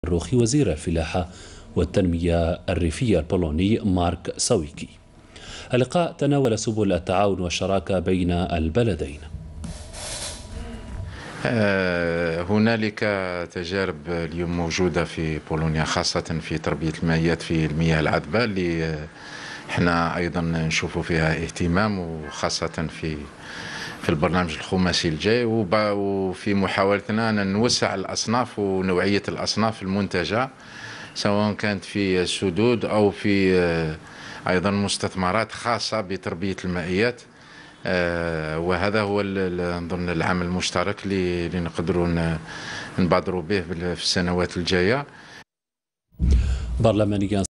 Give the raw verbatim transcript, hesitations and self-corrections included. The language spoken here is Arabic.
روخي وزير الفلاحة والتنمية الريفية البولوني مارك ساويكي. اللقاء تناول سبل التعاون والشراكة بين البلدين. هنالك تجارب اليوم موجودة في بولونيا خاصة في تربية المائيات في المياه العذبة اللي احنا أيضا نشوف فيها اهتمام، وخاصة في في البرنامج الخماسي الجاي، وفي محاولتنا أن نوسع الأصناف ونوعية الأصناف المنتجة سواء كانت في السدود أو في أيضا مستثمرات خاصة بتربية المائيات. وهذا هو نظن العمل المشترك اللي نقدروا نبادروا به في السنوات الجاية. برلمانيا